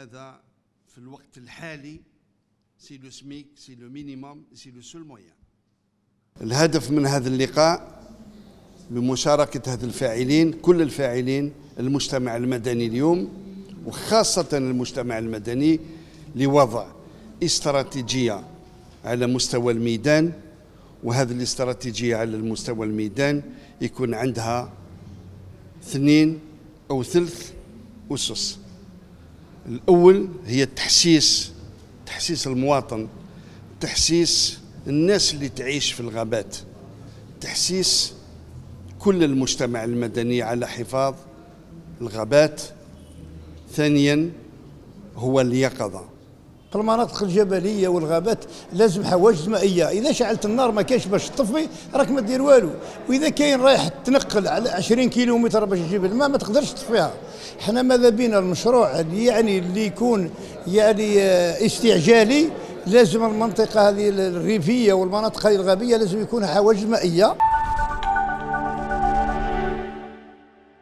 هذا في الوقت الحالي سي لو سميك، سي لو مينيموم، سي لو سول مويان. الهدف من هذا اللقاء بمشاركة هذه الفاعلين، كل الفاعلين، المجتمع المدني اليوم وخاصة المجتمع المدني، لوضع استراتيجية على مستوى الميدان. وهذه الاستراتيجية على المستوى الميدان يكون عندها 2 أو 3 أسس. الأول هي تحسيس المواطن، تحسيس الناس اللي تعيش في الغابات، تحسيس كل المجتمع المدني على حفاظ الغابات. ثانيا هو اليقظة. في المناطق الجبليه والغابات لازم حواجز مائيه، اذا شعلت النار ما كاينش باش تطفي راك ما دير والو، واذا كاين رايح تنقل على 20 كيلومتر باش تجيب الماء ما تقدرش تطفيها. حنا ماذا بينا المشروع اللي يكون استعجالي، لازم المنطقه هذه الريفيه والمناطق هذه الغابيه لازم يكون حواجز مائيه.